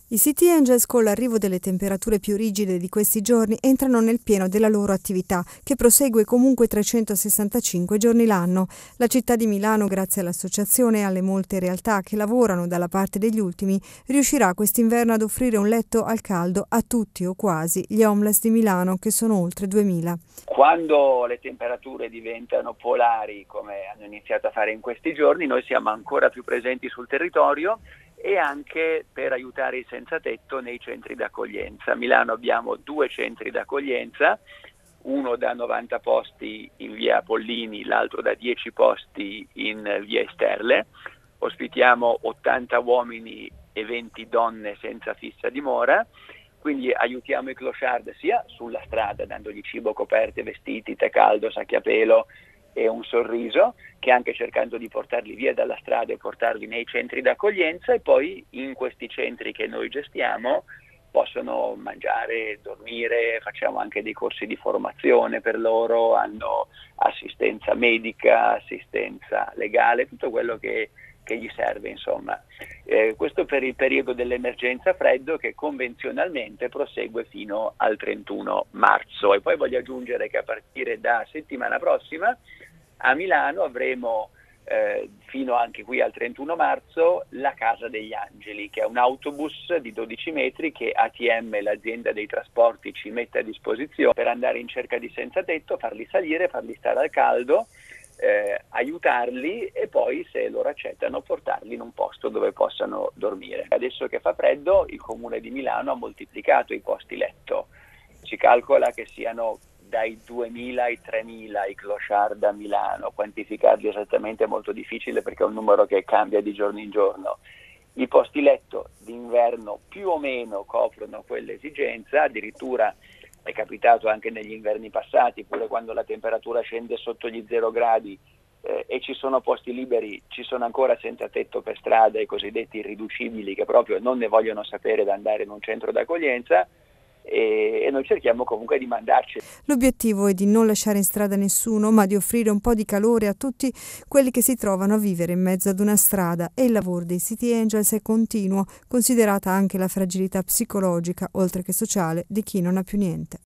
I City Angels, con l'arrivo delle temperature più rigide di questi giorni, entrano nel pieno della loro attività, che prosegue comunque 365 giorni l'anno. La città di Milano, grazie all'associazione e alle molte realtà che lavorano dalla parte degli ultimi, riuscirà quest'inverno ad offrire un letto al caldo a tutti o quasi gli homeless di Milano, che sono oltre 2000. Quando le temperature diventano polari, come hanno iniziato a fare in questi giorni, noi siamo ancora più presenti sul territorio e anche per aiutare i senza tetto nei centri d'accoglienza. A Milano abbiamo 2 centri d'accoglienza, uno da 90 posti in via Pollini, l'altro da 10 posti in via Esterle. Ospitiamo 80 uomini e 20 donne senza fissa dimora. Quindi aiutiamo i clochard sia sulla strada, dandogli cibo, coperte, vestiti, tè caldo, sacchi a pelo e un sorriso, che anche cercando di portarli via dalla strada e portarli nei centri d'accoglienza, e poi in questi centri che noi gestiamo possono mangiare, dormire, facciamo anche dei corsi di formazione per loro, hanno assistenza medica, assistenza legale, tutto quello che gli serve, insomma. Questo per il periodo dell'emergenza freddo, che convenzionalmente prosegue fino al 31 marzo. E poi voglio aggiungere che a partire da settimana prossima a Milano avremo fino anche qui al 31 marzo la Casa degli Angeli, che è un autobus di 12 metri che ATM, l'azienda dei trasporti, ci mette a disposizione per andare in cerca di senza tetto, farli salire, farli stare al caldo, aiutarli e poi, se loro accettano, portarli in un posto dove possano dormire. Adesso che fa freddo, il Comune di Milano ha moltiplicato i posti letto. Si calcola che siano dai 2.000 ai 3.000 i clochard a Milano. Quantificarli esattamente è molto difficile perché è un numero che cambia di giorno in giorno. I posti letto d'inverno più o meno coprono quell'esigenza, addirittura è capitato anche negli inverni passati, pure quando la temperatura scende sotto gli 0 gradi e ci sono posti liberi, ci sono ancora senza tetto per strada, i cosiddetti irriducibili, che proprio non ne vogliono sapere di andare in un centro d'accoglienza, e noi cerchiamo comunque di mandarci. L'obiettivo è di non lasciare in strada nessuno, ma di offrire un po' di calore a tutti quelli che si trovano a vivere in mezzo ad una strada, e il lavoro dei City Angels è continuo, considerata anche la fragilità psicologica, oltre che sociale, di chi non ha più niente.